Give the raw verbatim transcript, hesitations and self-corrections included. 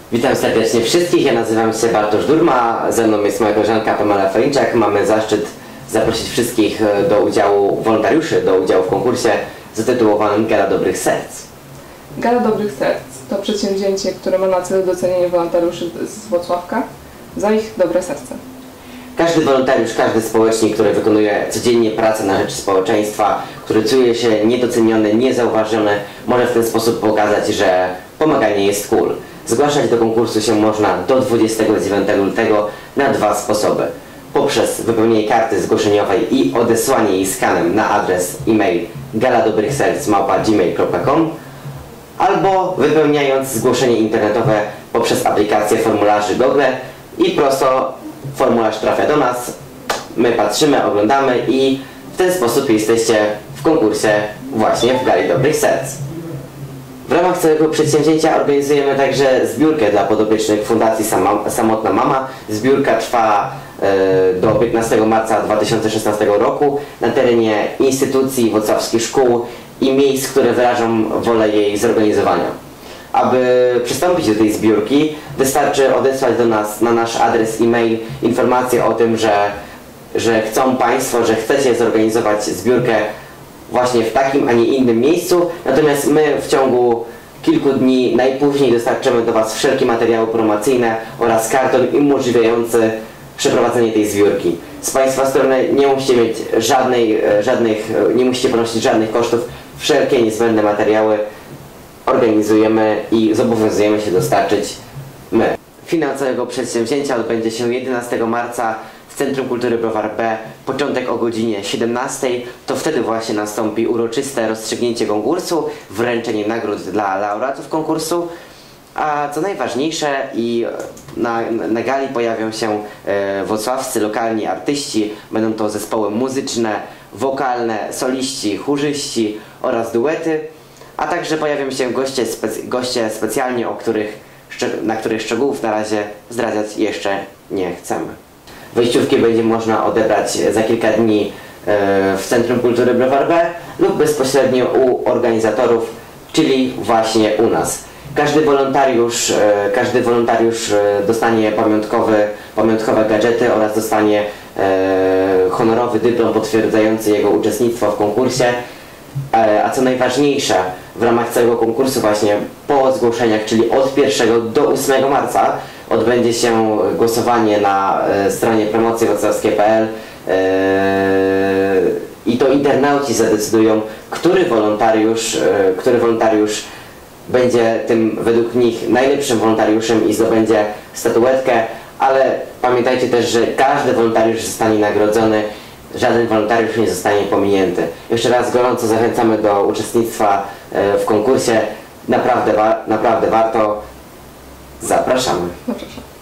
Witam serdecznie wszystkich, ja nazywam się Bartosz Durma, ze mną jest moja koleżanka Pamela Feliczak. Mamy zaszczyt zaprosić wszystkich do udziału, wolontariuszy do udziału w konkursie zatytułowanym Gala Dobrych Serc. Gala Dobrych Serc to przedsięwzięcie, które ma na celu docenienie wolontariuszy z Włocławka za ich dobre serce. Każdy wolontariusz, każdy społecznik, który wykonuje codziennie pracę na rzecz społeczeństwa, który czuje się niedoceniony, niezauważony, może w ten sposób pokazać, że pomaganie jest cool. Zgłaszać do konkursu się można do dwudziestego dziewiątego lutego na dwa sposoby. Poprzez wypełnienie karty zgłoszeniowej i odesłanie jej skanem na adres e-mail gala dobrych serc małpa gmail kropka com albo wypełniając zgłoszenie internetowe poprzez aplikację formularzy Google i prosto formularz trafia do nas, my patrzymy, oglądamy i w ten sposób jesteście w konkursie właśnie w Gali Dobrych Serc. W ramach całego przedsięwzięcia organizujemy także zbiórkę dla podopiecznych Fundacji Samotna Mama. Zbiórka trwa e, do piętnastego marca dwa tysiące szesnastego roku na terenie instytucji, włocławskich szkół i miejsc, które wyrażą wolę jej zorganizowania. Aby przystąpić do tej zbiórki, wystarczy odesłać do nas na nasz adres e-mail informację o tym, że, że chcą Państwo, że chcecie zorganizować zbiórkę właśnie w takim, a nie innym miejscu. Natomiast my w ciągu kilku dni najpóźniej dostarczymy do Was wszelkie materiały promocyjne oraz karton umożliwiający przeprowadzenie tej zbiórki. Z Państwa strony nie musicie mieć żadnej, żadnych, nie musicie ponosić żadnych kosztów. Wszelkie niezbędne materiały organizujemy i zobowiązujemy się dostarczyć my. Finał całego przedsięwzięcia odbędzie się jedenastego marca w Centrum Kultury Browar B, początek o godzinie siedemnastej. To wtedy właśnie nastąpi uroczyste rozstrzygnięcie konkursu, wręczenie nagród dla laureatów konkursu. A co najważniejsze, i na, na gali pojawią się e, włocławscy lokalni artyści. Będą to zespoły muzyczne, wokalne, soliści, chórzyści oraz duety. A także pojawią się goście, specy, goście specjalnie, o których, na których szczegółów na razie zdradzać jeszcze nie chcemy. Wejściówki będzie można odebrać za kilka dni w Centrum Kultury Browar B lub bezpośrednio u organizatorów, czyli właśnie u nas. Każdy wolontariusz, każdy wolontariusz dostanie pamiątkowy, pamiątkowe gadżety oraz dostanie honorowy dyplom potwierdzający jego uczestnictwo w konkursie. A co najważniejsze, w ramach całego konkursu właśnie po zgłoszeniach, czyli od pierwszego do ósmego marca odbędzie się głosowanie na stronie promocji włocławskiej kropka p l i to internauci zadecydują, który wolontariusz, który wolontariusz będzie tym według nich najlepszym wolontariuszem i zdobędzie statuetkę, ale pamiętajcie też, że każdy wolontariusz zostanie nagrodzony. Żaden wolontariusz nie zostanie pominięty. Jeszcze raz gorąco zachęcamy do uczestnictwa w konkursie. Naprawdę, naprawdę warto. Zapraszamy. Zapraszam.